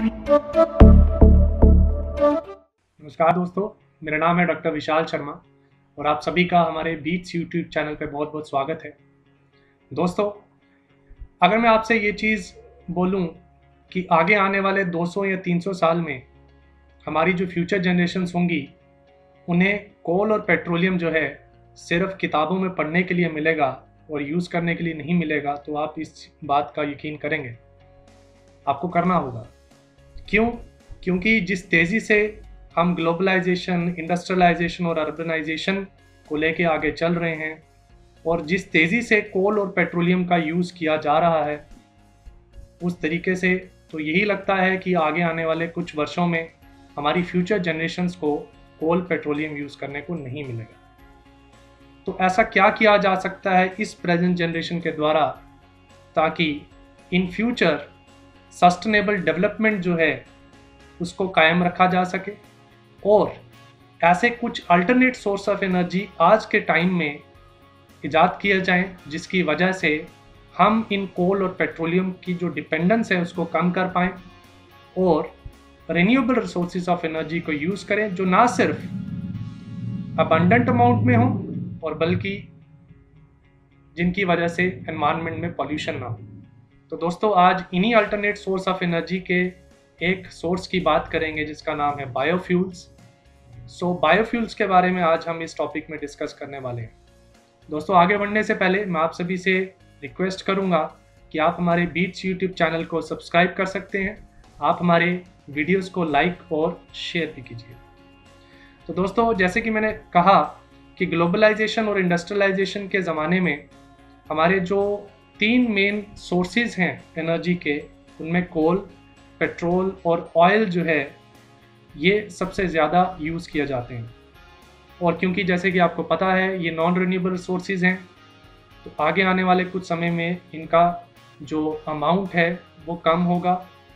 नमस्कार दोस्तों, मेरा नाम है डॉक्टर विशाल शर्मा और आप सभी का हमारे बीट्स यूट्यूब चैनल पे बहुत बहुत स्वागत है। दोस्तों, अगर मैं आपसे ये चीज़ बोलूँ कि आगे आने वाले 200 या 300 साल में हमारी जो फ्यूचर जनरेशन्स होंगी, उन्हें कोल और पेट्रोलियम जो है सिर्फ किताबों में पढ़ने के लिए मिलेगा और यूज़ करने के लिए नहीं मिलेगा, तो आप इस बात का यकीन करेंगे? आपको करना होगा। क्यों? क्योंकि जिस तेज़ी से हम ग्लोबलाइजेशन, इंडस्ट्रियलाइजेशन और अर्बनाइजेशन को लेके आगे चल रहे हैं और जिस तेज़ी से कोल और पेट्रोलियम का यूज़ किया जा रहा है, उस तरीके से तो यही लगता है कि आगे आने वाले कुछ वर्षों में हमारी फ्यूचर जनरेशन्स को कोल पेट्रोलियम यूज़ करने को नहीं मिलेगा। तो ऐसा क्या किया जा सकता है इस प्रेजेंट जनरेशन के द्वारा, ताकि इन फ्यूचर सस्टेनेबल डेवलपमेंट जो है उसको कायम रखा जा सके और ऐसे कुछ अल्टरनेट सोर्स ऑफ एनर्जी आज के टाइम में इजाद किए जाएं, जिसकी वजह से हम इन कोल और पेट्रोलियम की जो डिपेंडेंस है उसको कम कर पाएं और रिन्यूएबल रिसोर्सेज ऑफ एनर्जी को यूज़ करें जो ना सिर्फ अबंडेंट अमाउंट में हो और बल्कि जिनकी वजह से एनवायरनमेंट में पॉल्यूशन ना हो। तो दोस्तों, आज इन्हीं अल्टरनेट सोर्स ऑफ एनर्जी के एक सोर्स की बात करेंगे जिसका नाम है बायोफ्यूल्स। बायोफ्यूल्स के बारे में आज हम इस टॉपिक में डिस्कस करने वाले हैं। दोस्तों, आगे बढ़ने से पहले मैं आप सभी से रिक्वेस्ट करूंगा कि आप हमारे बीट्स यूट्यूब चैनल को सब्सक्राइब कर सकते हैं। आप हमारे वीडियोस को लाइक और शेयर भी कीजिए। तो दोस्तों, जैसे कि मैंने कहा कि ग्लोबलाइजेशन और इंडस्ट्रियलाइजेशन के ज़माने में हमारे जो 3 मेन सोर्सेज हैं एनर्जी के, उनमें कोल, पेट्रोल और ऑयल जो है ये सबसे ज़्यादा यूज़ किए जाते हैं। और क्योंकि जैसे कि आपको पता है ये नॉन रिन्यूएबल रिसोर्सेज हैं, तो आगे आने वाले कुछ समय में इनका जो अमाउंट है वो कम होगा।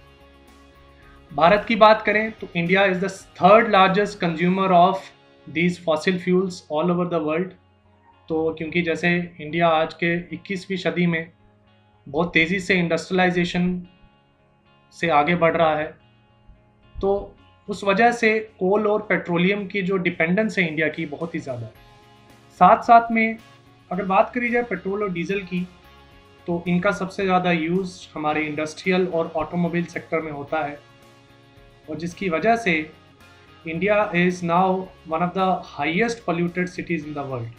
भारत की बात करें तो India is the third largest consumer of these fossil fuels all over the world. तो क्योंकि जैसे इंडिया आज के 21वीं सदी में बहुत तेज़ी से इंडस्ट्रियलाइजेशन से आगे बढ़ रहा है, तो उस वजह से कोल और पेट्रोलियम की जो डिपेंडेंस है इंडिया की बहुत ही ज़्यादा है। साथ साथ में अगर बात करी जाए पेट्रोल और डीजल की, तो इनका सबसे ज़्यादा यूज़ हमारे इंडस्ट्रियल और ऑटोमोबाइल सेक्टर में होता है और जिसकी वजह से India is now one of the highest polluted cities in the world.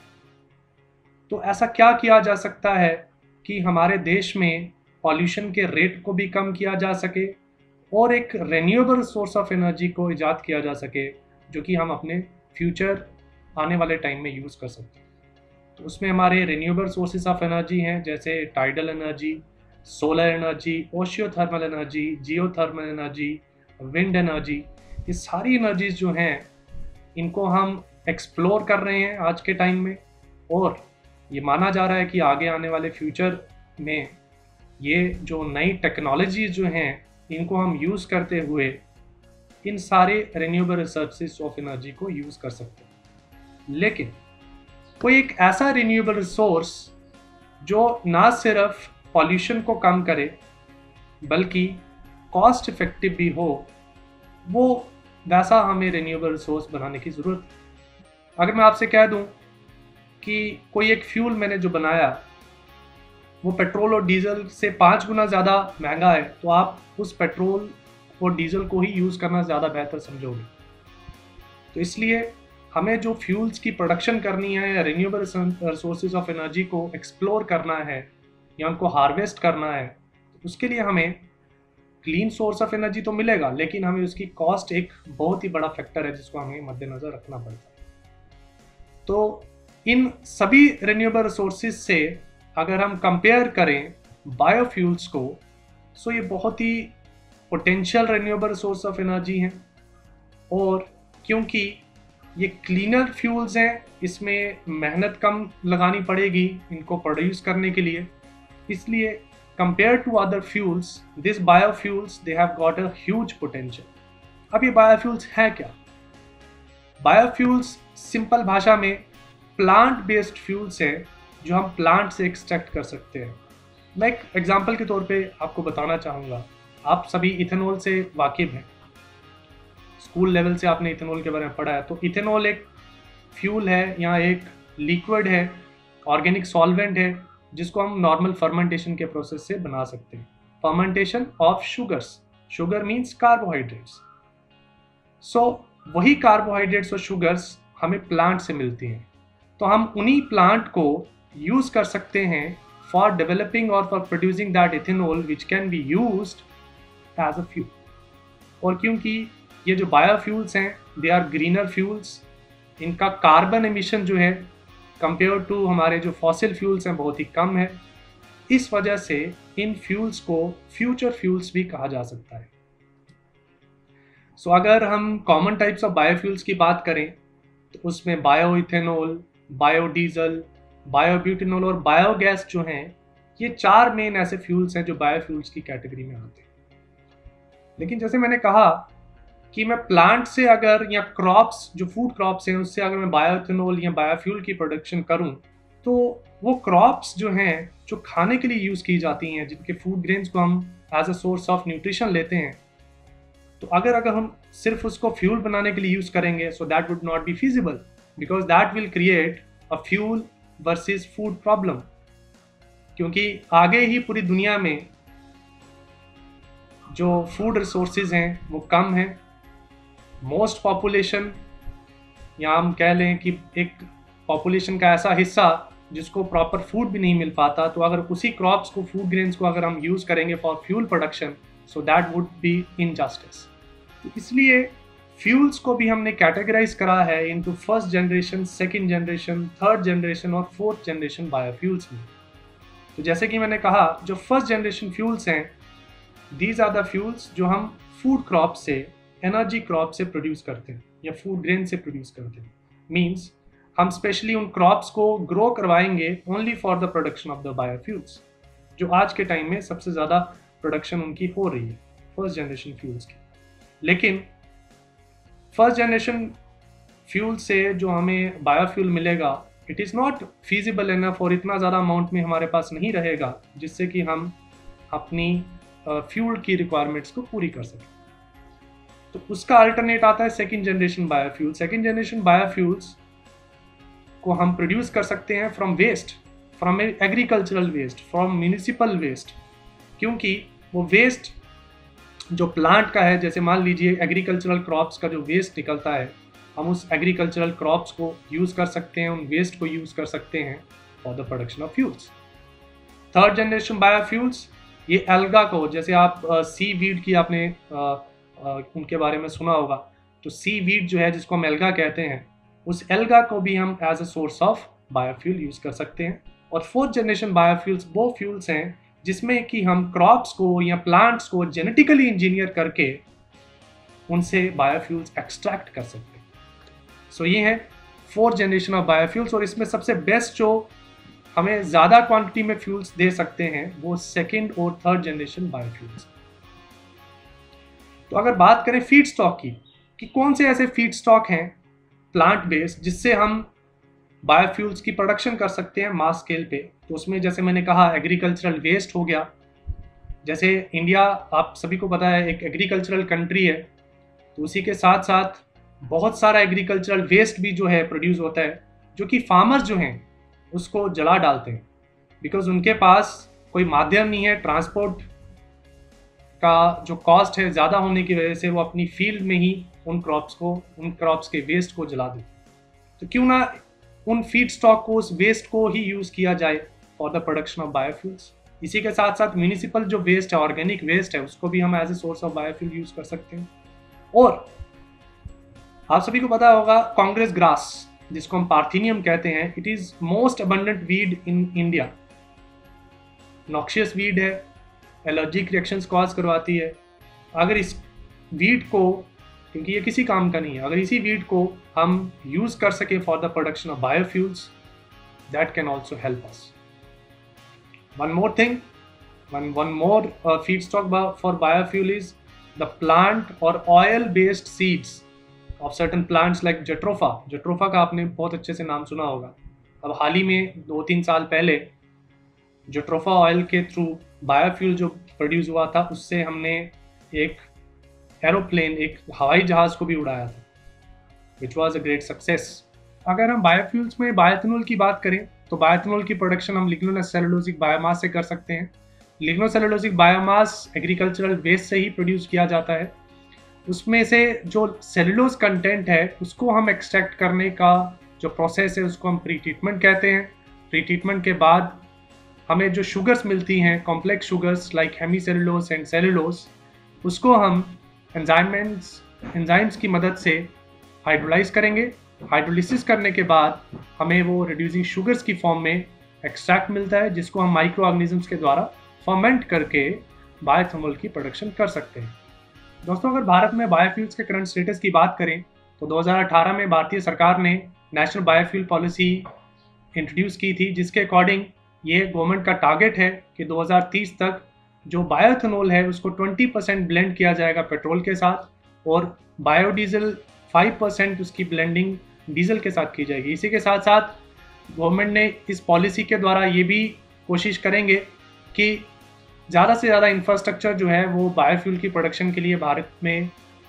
तो ऐसा क्या किया जा सकता है कि हमारे देश में पॉल्यूशन के रेट को भी कम किया जा सके और एक रिन्यूएबल सोर्स ऑफ एनर्जी को इजाद किया जा सके जो कि हम अपने फ्यूचर आने वाले टाइम में यूज़ कर सकते हैं। तो उसमें हमारे रिन्यूएबल सोर्सेज ऑफ एनर्जी हैं जैसे tidal energy, solar energy, ocean thermal energy, geothermal energy, wind energy. ये सारी एनर्जीज जो हैं इनको हम एक्सप्लोर कर रहे हैं आज के टाइम में और ये माना जा रहा है कि आगे आने वाले फ्यूचर में ये जो नई टेक्नोलॉजीज जो हैं इनको हम यूज़ करते हुए इन सारे रिन्यूएबल रिसोर्सेज ऑफ एनर्जी को यूज़ कर सकते हैं। लेकिन कोई एक ऐसा रिन्यूएबल रिसोर्स जो ना सिर्फ पॉल्यूशन को कम करे बल्कि कॉस्ट इफेक्टिव भी हो, वो वैसा हमें रिन्यूएबल रिसोर्स बनाने की ज़रूरत है। अगर मैं आपसे कह दूं कि कोई एक फ्यूल मैंने जो बनाया वो पेट्रोल और डीजल से 5 गुना ज़्यादा महंगा है, तो आप उस पेट्रोल और डीजल को ही यूज़ करना ज़्यादा बेहतर समझोगे। तो इसलिए हमें जो फ्यूल्स की प्रोडक्शन करनी है या रिन्यूएबल रिसोर्सेज ऑफ एनर्जी को एक्सप्लोर करना है या उनको हार्वेस्ट करना है, तो उसके लिए हमें क्लीन सोर्स ऑफ एनर्जी तो मिलेगा, लेकिन हमें उसकी कॉस्ट एक बहुत ही बड़ा फैक्टर है जिसको हमें मद्देनज़र रखना पड़ता है। तो इन सभी रिन्यूएबल रिसोर्सेज से अगर हम कंपेयर करें बायोफ्यूल्स को, सो ये बहुत ही potential renewable resource of energy हैं और क्योंकि ये क्लीनर फ्यूल्स हैं, इसमें मेहनत कम लगानी पड़ेगी इनको प्रोड्यूस करने के लिए, इसलिए compare to other fuels this biofuels they have got a huge potential. अब ये बायोफ्यूल्स हैं क्या? बायोफ्यूल्स सिंपल भाषा में प्लांट बेस्ड फ्यूल्स हैं जो हम प्लांट से एक्सट्रैक्ट कर सकते हैं। मैं एक एग्जांपल के तौर पे आपको बताना चाहूँगा आप सभी इथेनॉल से वाकिफ हैं, स्कूल लेवल से आपने इथेनॉल के बारे में पढ़ा है। तो इथेनॉल एक फ्यूल है या एक लिक्विड है, ऑर्गेनिक सॉल्वेंट है, जिसको हम नॉर्मल फर्मेंटेशन के प्रोसेस से बना सकते हैं। Fermentation of sugars, sugar means carbohydrates. So वही कार्बोहाइड्रेट्स और शुगर्स हमें प्लांट से मिलती हैं, तो हम उन्हीं प्लांट को यूज कर सकते हैं फॉर डेवलपिंग और for producing that ethanol which can be used as a fuel. और क्योंकि ये जो बायोफ्यूल्स हैं दे आर ग्रीनर फ्यूल्स, इनका कार्बन एमिशन जो है कंपेयर टू हमारे जो फॉसिल फ्यूल्स हैं बहुत ही कम है, इस वजह से इन फ्यूल्स को फ्यूचर फ्यूल्स भी कहा जा सकता है। सो अगर हम कॉमन टाइप्स ऑफ बायोफ्यूल्स की बात करें तो उसमें बायो इथेनॉल, बायोडीजल, बायोब्यूटेनॉल और बायोगैस जो हैं, ये 4 मेन ऐसे फ्यूल्स हैं जो बायोफ्यूल्स की कैटेगरी में आते हैं। लेकिन जैसे मैंने कहा कि मैं प्लांट से अगर या क्रॉप्स जो फूड क्रॉप्स हैं उससे अगर मैं बायोइथेनॉल या बायोफ्यूल की प्रोडक्शन करूं, तो वो क्रॉप्स जो हैं जो खाने के लिए यूज़ की जाती हैं, जिनके फूड ग्रेन्स को हम as a source of nutrition लेते हैं, तो अगर हम सिर्फ उसको फ्यूल बनाने के लिए यूज़ करेंगे, so that would not be feasible, because that will create a fuel versus food problem. क्योंकि आगे ही पूरी दुनिया में जो फूड रिसोर्सेज हैं वो कम हैं, मोस्ट पॉपुलेशन, या हम कह लें कि एक पॉपुलेशन का ऐसा हिस्सा जिसको प्रॉपर फूड भी नहीं मिल पाता, तो अगर उसी क्रॉप्स को, फूड ग्रेन्स को अगर हम यूज़ करेंगे for fuel production, so that would be injustice. तो इसलिए फ्यूल्स को भी हमने कैटेगराइज करा है into first generation, second generation, third generation और फोर्थ जनरेशन बायोफ्यूल्स में। तो जैसे कि मैंने कहा, जो फर्स्ट जनरेशन फ्यूल्स हैं, दीज आर द फ्यूल्स जो हम फूड क्रॉप से, एनर्जी क्रॉप से प्रोड्यूस करते हैं या फूड ग्रेन से प्रोड्यूस करते हैं। मीन्स हम स्पेशली उन क्रॉप्स को ग्रो करवाएंगे only for the production of the biofuels, जो आज के टाइम में सबसे ज़्यादा प्रोडक्शन उनकी हो रही है, फर्स्ट जनरेशन फ्यूल्स की। लेकिन फर्स्ट जनरेशन फ्यूल से जो हमें बायोफ्यूल मिलेगा, it is not feasible enough, और इतना ज़्यादा अमाउंट में हमारे पास नहीं रहेगा जिससे कि हम अपनी फ्यूल की रिक्वायरमेंट्स को पूरी कर सकें। तो उसका अल्टरनेट आता है second generation biofuel. Second generation biofuels को हम प्रोड्यूस कर सकते हैं from waste, from agricultural waste, from municipal waste. क्योंकि वो वेस्ट जो प्लांट का है, जैसे मान लीजिए एग्रीकल्चरल क्रॉप्स का जो वेस्ट निकलता है, हम उस एग्रीकल्चरल क्रॉप्स को यूज़ कर सकते हैं, उन वेस्ट को यूज़ कर सकते हैं for the production of fuels. Third generation biofuels, ये एल्गा को, जैसे आप सी वीड की आपने उनके बारे में सुना होगा, तो सी वीड जो है जिसको हम एल्गा कहते हैं, उस एल्गा को भी हम as a source of biofuel use कर सकते हैं। और फोर्थ जनरेशन बायोफ्यूल्स वो फ्यूल्स हैं जिसमें कि हम क्रॉप्स को या प्लांट्स को जेनेटिकली इंजीनियर करके उनसे बायोफ्यूल्स एक्सट्रैक्ट कर सकते हैं। सो ये है फोर्थ जनरेशन ऑफ बायोफ्यूल्स, और इसमें सबसे बेस्ट जो हमें ज़्यादा क्वांटिटी में फ्यूल्स दे सकते हैं वो सेकेंड और थर्ड जनरेशन बायोफ्यूल्स। तो अगर बात करें फीड स्टॉक की, कि कौन से ऐसे फीड स्टॉक हैं प्लांट बेस्ड जिससे हम बायोफ्यूल्स की प्रोडक्शन कर सकते हैं मास स्केल पे, तो उसमें जैसे मैंने कहा एग्रीकल्चरल वेस्ट हो गया। जैसे इंडिया आप सभी को पता है एक एग्रीकल्चरल कंट्री है, तो उसी के साथ साथ बहुत सारा एग्रीकल्चरल वेस्ट भी जो है प्रोड्यूस होता है, जो कि फार्मर्स जो हैं उसको जला डालते हैं, बिकॉज उनके पास कोई माध्यम नहीं है, ट्रांसपोर्ट का जो कॉस्ट है ज़्यादा होने की वजह से वो अपनी फील्ड में ही उन क्रॉप्स के वेस्ट को जला देते हैं। तो क्यों ना उन फीड स्टॉक को, उस वेस्ट को ही यूज़ किया जाए for the production of biofuels. इसी के साथ साथ म्यूनिसिपल जो वेस्ट है, ऑर्गेनिक वेस्ट है, उसको भी हम as a source of biofuel use कर सकते हैं। और आप सभी को पता होगा कांग्रेस ग्रास, जिसको हम पार्थिनियम कहते हैं, it is most abundant weed in India. Noxious weed है, एलर्जिक रिएक्शंस कॉज करवाती है। अगर इस वीड को, क्योंकि ये किसी काम का नहीं है, अगर इसी वीड को हम यूज़ कर सके for the production of biofuels, that can also help us. One more thing, one more feedstock for biofuel is the plant or oil based seeds of certain plants like jatropha। Jatropha का आपने बहुत अच्छे से नाम सुना होगा। अब हाल ही में 2-3 साल पहले जट्रोफा ऑयल के थ्रू बायोफ्यूल जो प्रोड्यूस हुआ था, उससे हमने एक एरोप्लेन, एक हवाई जहाज़ को भी उड़ाया था, which was a great success. अगर हम बायोफ्यूल्स में बायोएथेनॉल की बात करें तो बायोएथेनॉल की प्रोडक्शन हम लिग्नोसेलुलोसिक बायोमास से कर सकते हैं। लिग्नोसेलुलोसिक बायोमास एग्रीकल्चरल वेस्ट से ही प्रोड्यूस किया जाता है। उसमें से जो सेलुलोज कंटेंट है उसको हम एक्सट्रैक्ट करने का जो प्रोसेस है उसको हम प्री ट्रीटमेंट कहते हैं। प्री ट्रीटमेंट के बाद हमें जो शुगर्स मिलती हैं, complex sugars like hemicellulose and cellulose, उसको हम एंजाइम्स की मदद से हाइड्रोलाइज करेंगे। हाइड्रोलिसिस करने के बाद हमें वो रिड्यूसिंग शुगर्स की फॉर्म में एक्सट्रैक्ट मिलता है, जिसको हम माइक्रो ऑर्गेनिजम्स के द्वारा फर्मेंट करके बायोएथेनॉल की प्रोडक्शन कर सकते हैं। दोस्तों, अगर भारत में बायोफ्यूल्स के करंट स्टेटस की बात करें तो 2018 में भारतीय सरकार ने नेशनल बायोफ्यूल पॉलिसी इंट्रोड्यूस की थी, जिसके अकॉर्डिंग ये गवर्नमेंट का टारगेट है कि 2030 तक जो बायोएथेनॉल है उसको 20% ब्लेंड किया जाएगा पेट्रोल के साथ और बायोडीजल 5% उसकी ब्लेंडिंग डीजल के साथ की जाएगी। इसी के साथ साथ गवर्नमेंट ने इस पॉलिसी के द्वारा ये भी कोशिश करेंगे कि ज़्यादा से ज़्यादा इंफ्रास्ट्रक्चर जो है वो बायोफ्यूल की प्रोडक्शन के लिए भारत में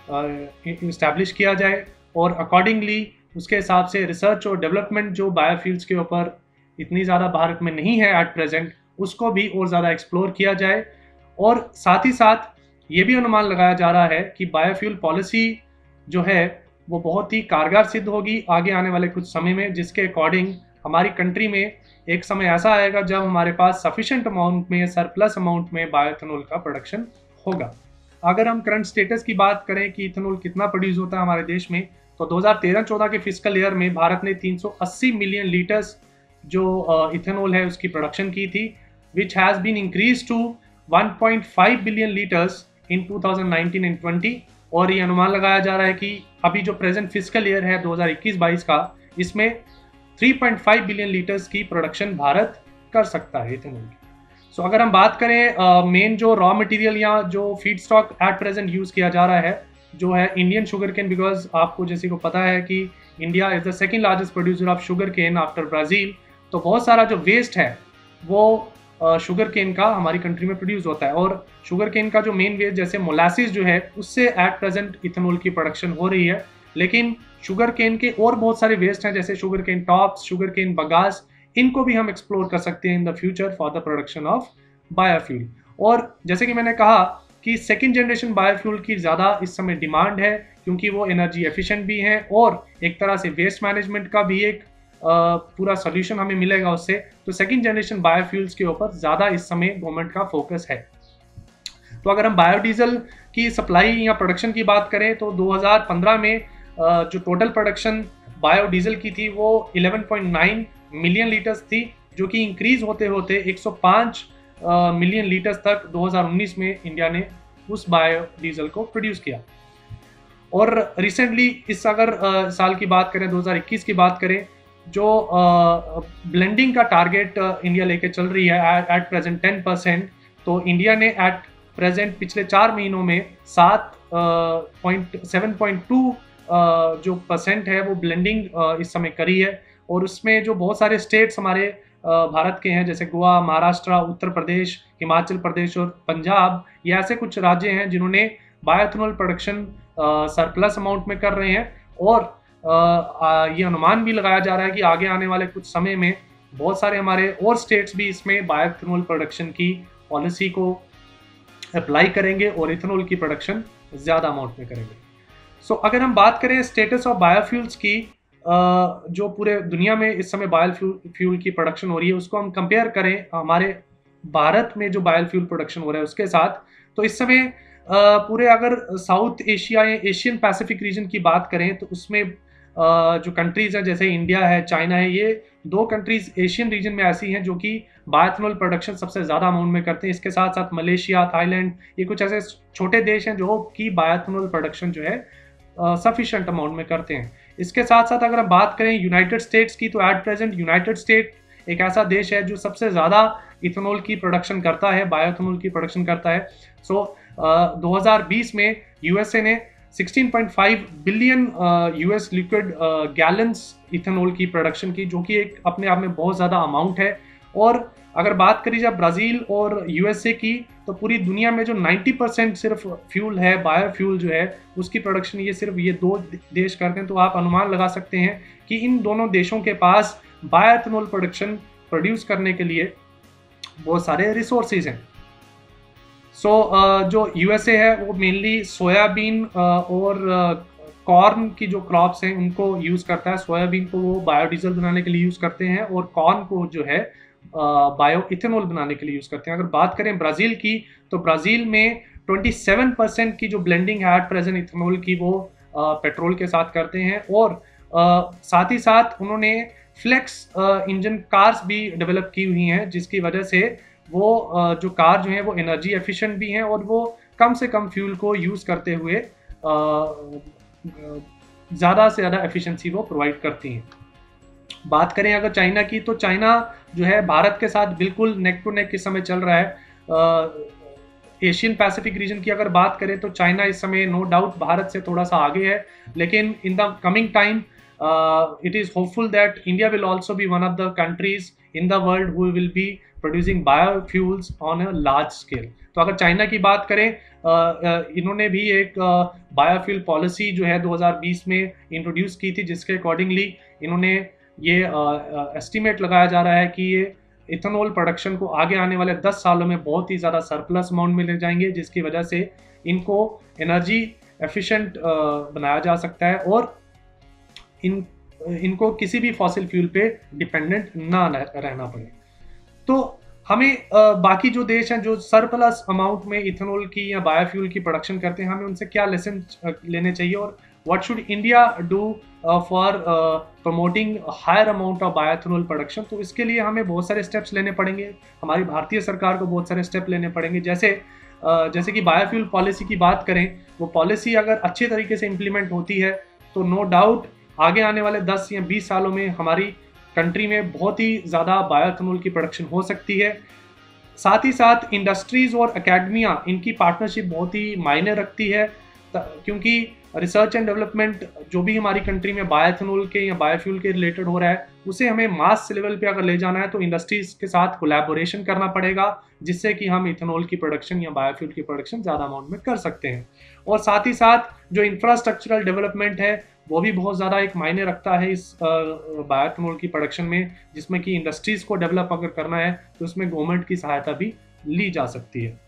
इस्टेब्लिश किया जाए और अकॉर्डिंगली उसके हिसाब से रिसर्च और डेवलपमेंट जो बायोफ्यूल्स के ऊपर इतनी ज़्यादा भारत में नहीं है एट प्रेजेंट, उसको भी और ज़्यादा एक्सप्लोर किया जाए। और साथ ही साथ ये भी अनुमान लगाया जा रहा है कि बायोफ्यूल पॉलिसी जो है वो बहुत ही कारगर सिद्ध होगी आगे आने वाले कुछ समय में, जिसके अकॉर्डिंग हमारी कंट्री में एक समय ऐसा आएगा जब हमारे पास सफिशिएंट अमाउंट में, सरप्लस अमाउंट में बायोएथेनॉल का प्रोडक्शन होगा। अगर हम करंट स्टेटस की बात करें कि इथेनॉल कितना प्रोड्यूस होता है हमारे देश में, तो 2013-14 के फिस्कल ईयर में भारत ने 380 मिलियन लीटर्स जो इथेनॉल है उसकी प्रोडक्शन की थी, which has been increase to 1.5 billion litres in 2019 and 20। और ये अनुमान लगाया जा रहा है कि अभी जो प्रेजेंट फिस्कल ईयर है 2021-22 का, इसमें 3.5 बिलियन लीटर्स की प्रोडक्शन भारत कर सकता है इथेनॉल की। सो अगर हम बात करें मेन जो रॉ मटेरियल या जो feedstock at present use किया जा रहा है जो है इंडियन शुगर केन, बिकॉज आपको जैसे को पता है कि India is the second largest producer of sugar cane after Brazil. तो बहुत सारा जो वेस्ट है वो शुगर केन का हमारी कंट्री में प्रोड्यूस होता है और शुगर केन का जो मेन वेस्ट जैसे मोलासिस जो है उससे एट प्रेजेंट इथेनॉल की प्रोडक्शन हो रही है। लेकिन शुगर केन के और बहुत सारे वेस्ट हैं जैसे sugar cane tops, sugar cane bagasse, इनको भी हम एक्सप्लोर कर सकते हैं in the future for the production of biofuel. और जैसे कि मैंने कहा कि सेकेंड जनरेशन बायोफ्यूल की ज़्यादा इस समय डिमांड है क्योंकि वो एनर्जी एफिशिएंट भी हैं और एक तरह से वेस्ट मैनेजमेंट का भी एक पूरा सोल्यूशन हमें मिलेगा उससे। तो सेकेंड जनरेशन बायोफ्यूल्स के ऊपर ज़्यादा इस समय गवर्नमेंट का फोकस है। तो अगर हम बायोडीजल की सप्लाई या प्रोडक्शन की बात करें तो 2015 में जो टोटल प्रोडक्शन बायोडीजल की थी वो 11.9 मिलियन लीटर्स थी, जो कि इंक्रीज होते होते 105 मिलियन लीटर्स तक 2019 में इंडिया ने उस बायोडीजल को प्रोड्यूस किया। और रिसेंटली इस अगर साल की बात करें 2021 की बात करें, जो ब्लेंडिंग का टारगेट इंडिया लेके चल रही है एट प्रेजेंट 10%, तो इंडिया ने एट प्रेजेंट पिछले 4 महीनों में 7.2 जो % है वो ब्लेंडिंग इस समय करी है। और उसमें जो बहुत सारे स्टेट्स हमारे भारत के हैं जैसे गोवा, महाराष्ट्र, उत्तर प्रदेश, हिमाचल प्रदेश और पंजाब, ये ऐसे कुछ राज्य हैं जिन्होंने बायोएथेनॉल प्रोडक्शन सरप्लस अमाउंट में कर रहे हैं। और ये अनुमान भी लगाया जा रहा है कि आगे आने वाले कुछ समय में बहुत सारे हमारे और स्टेट्स भी इसमें बायोएथेनॉल प्रोडक्शन की पॉलिसी को अप्लाई करेंगे और इथेनॉल की प्रोडक्शन ज़्यादा अमाउंट में करेंगे। सो अगर हम बात करें स्टेटस ऑफ बायोफ्यूल्स की, जो पूरे दुनिया में इस समय बायोफ्यूल की प्रोडक्शन हो रही है उसको हम कंपेयर करें हमारे भारत में जो बायोफ्यूल प्रोडक्शन हो रहा है उसके साथ, तो इस समय पूरे अगर साउथ एशिया या एशियन पैसिफिक रीजन की बात करें तो उसमें जो कंट्रीज़ हैं जैसे इंडिया है, चाइना है, ये 2 कंट्रीज़ एशियन रीजन में ऐसी हैं जो कि बायोएथेनॉल प्रोडक्शन सबसे ज़्यादा अमाउंट में करते हैं। इसके साथ साथ मलेशिया, थाईलैंड, ये कुछ ऐसे छोटे देश हैं जो कि बायोएथेनॉल प्रोडक्शन जो है सफिशिएंट अमाउंट में करते हैं। इसके साथ साथ अगर हम बात करें यूनाइटेड स्टेट्स की, तो एट प्रेजेंट यूनाइटेड स्टेट एक ऐसा देश है जो सबसे ज़्यादा इथेनॉल की प्रोडक्शन करता है, बायोएथेनॉल की प्रोडक्शन करता है। 2020 में यूएसए ने 16.5 billion US liquid gallons ethanol की प्रोडक्शन की, जो कि एक अपने आप में बहुत ज़्यादा अमाउंट है। और अगर बात करी जाए ब्राज़ील और यूएसए की, तो पूरी दुनिया में जो 90% सिर्फ फ्यूल है, बायोफ्यूल जो है, उसकी प्रोडक्शन ये सिर्फ ये 2 देश करते हैं। तो आप अनुमान लगा सकते हैं कि इन दोनों देशों के पास बायोएथेनॉल प्रोडक्शन प्रोड्यूस करने के लिए बहुत सारे रिसोर्सेज हैं। जो यूएसए है वो मेनली सोयाबीन और कॉर्न की जो क्रॉप्स हैं उनको यूज़ करता है। सोयाबीन को वो बायोडीजल बनाने के लिए यूज़ करते हैं और कॉर्न को जो है बायो इथेनॉल बनाने के लिए यूज़ करते हैं। अगर बात करें ब्राज़ील की, तो ब्राज़ील में 27% की जो ब्लेंडिंग है एट प्रेजेंट इथेनॉल की, वो पेट्रोल के साथ करते हैं। और साथ ही साथ उन्होंने फ्लेक्स इंजन कार्स भी डेवलप की हुई हैं, जिसकी वजह से वो जो कार जो है वो एनर्जी एफिशिएंट भी हैं और वो कम से कम फ्यूल को यूज़ करते हुए ज़्यादा से ज़्यादा एफिशिएंसी वो प्रोवाइड करती हैं। बात करें अगर चाइना की, तो चाइना जो है भारत के साथ बिल्कुल नेक टू नेक इस समय चल रहा है। एशियन पैसिफिक रीजन की अगर बात करें तो चाइना इस समय नो डाउट भारत से थोड़ा सा आगे है, लेकिन in the coming time it is hopeful that India will also be one of the countries in the world who will be producing biofuels on a large scale। तो अगर चाइना की बात करें, इन्होंने भी एक बायोफ्यूल पॉलिसी जो है 2020 में इंट्रोड्यूस की थी, जिसके अकॉर्डिंगली इन्होंने ये एस्टिमेट लगाया जा रहा है कि ये इथेनॉल प्रोडक्शन को आगे आने वाले 10 सालों में बहुत ही ज़्यादा सरप्लस अमाउंट में ले जाएंगे, जिसकी वजह से इनको एनर्जी एफिशिएंट बनाया जा सकता है और इनको किसी भी फॉसिल फ्यूल पे डिपेंडेंट ना रहना पड़े। तो हमें बाकी जो देश हैं जो सरप्लस अमाउंट में इथेनॉल की या बायोफ्यूल की प्रोडक्शन करते हैं, हमें उनसे क्या लेसन लेने चाहिए और what should India do for promoting higher amount of bioethanol production. तो इसके लिए हमें बहुत सारे स्टेप्स लेने पड़ेंगे, हमारी भारतीय सरकार को बहुत सारे स्टेप लेने पड़ेंगे। जैसे कि बायोफ्यूल पॉलिसी की बात करें, वो पॉलिसी अगर अच्छे तरीके से इम्प्लीमेंट होती है तो नो डाउट आगे आने वाले 10 या 20 सालों में हमारी कंट्री में बहुत ही ज़्यादा बायोएथेनॉल की प्रोडक्शन हो सकती है। साथ ही साथ इंडस्ट्रीज़ और एकेडमिया, इनकी पार्टनरशिप बहुत ही मायने रखती है, क्योंकि रिसर्च एंड डेवलपमेंट जो भी हमारी कंट्री में बायोएथेनॉल के या बायोफ्यूल के रिलेटेड हो रहा है, उसे हमें मास लेवल पे अगर ले जाना है तो इंडस्ट्रीज़ के साथ कोलैबोरेशन करना पड़ेगा, जिससे कि हम इथेनॉल की प्रोडक्शन या बायोफ्यूल की प्रोडक्शन ज़्यादा अमाउंट में कर सकते हैं। और साथ ही साथ जो इंफ्रास्ट्रक्चरल डेवलपमेंट है वो भी बहुत ज़्यादा एक मायने रखता है इस बायोएथेनॉल की प्रोडक्शन में, जिसमें कि इंडस्ट्रीज़ को डेवलप अगर करना है तो उसमें गवर्नमेंट की सहायता भी ली जा सकती है।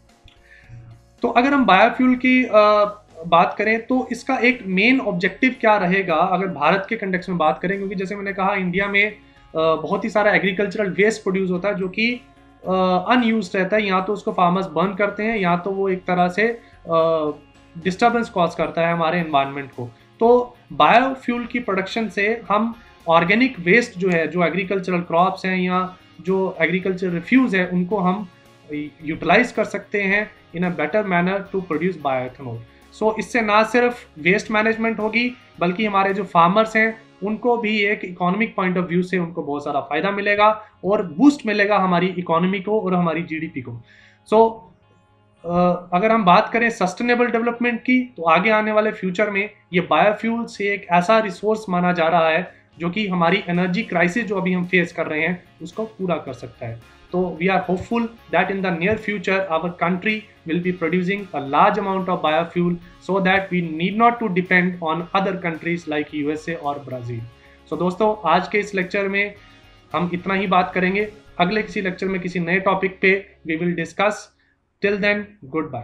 तो अगर हम बायोफ्यूल की बात करें तो इसका एक मेन ऑब्जेक्टिव क्या रहेगा अगर भारत के कंटेक्स्ट में बात करें, क्योंकि जैसे मैंने कहा इंडिया में बहुत ही सारा एग्रीकल्चरल वेस्ट प्रोड्यूस होता है जो कि अनयूज्ड रहता है, या तो उसको फार्मर्स बर्न करते हैं या तो वो एक तरह से डिस्टर्बेंस कॉज करता है हमारे एनवायरनमेंट को। तो बायोफ्यूल की प्रोडक्शन से हम ऑर्गेनिक वेस्ट जो है, जो एग्रीकल्चरल क्रॉप्स हैं या जो एग्रीकल्चर रिफ्यूज़ है, उनको हम यूटिलाइज कर सकते हैं in a better manner to produce bioethanol. So इससे ना सिर्फ वेस्ट मैनेजमेंट होगी, बल्कि हमारे जो फार्मर्स हैं उनको भी एक इकोनॉमिक पॉइंट ऑफ व्यू से उनको बहुत सारा फायदा मिलेगा और बूस्ट मिलेगा हमारी इकोनॉमी को और हमारी जीडीपी को। सो अगर हम बात करें सस्टेनेबल डेवलपमेंट की, तो आगे आने वाले फ्यूचर में ये बायोफ्यूल से एक ऐसा रिसोर्स माना जा रहा है जो कि हमारी एनर्जी क्राइसिस जो अभी हम फेस कर रहे हैं उसको पूरा कर सकता है। तो we are hopeful that in the near future our country will be producing a large amount of biofuel so that we need not to depend on other countries like USA or Brazil। So दोस्तों, आज के इस lecture में हम इतना ही बात करेंगे। अगले किसी लेक्चर में किसी नए टॉपिक पे we will discuss। Till then, goodbye।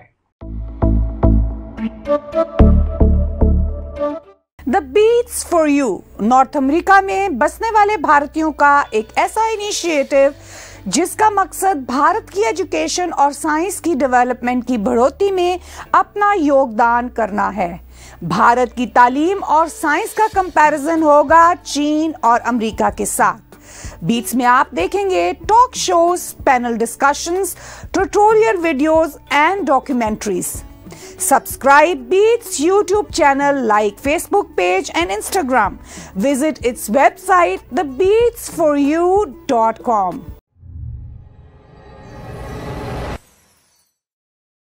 The Beats for You North America में बसने वाले भारतीयों का एक ऐसा इनिशिएटिव जिसका मकसद भारत की एजुकेशन और साइंस की डेवलपमेंट की बढ़ोतरी में अपना योगदान करना है। भारत की तालीम और साइंस का कंपैरिजन होगा चीन और अमेरिका के साथ। बीट्स में आप देखेंगे talk shows, panel discussions, tutorial videos and documentaries. Subscribe Beats YouTube channel, like Facebook page and Instagram. Visit its website thebeatsforyou.com.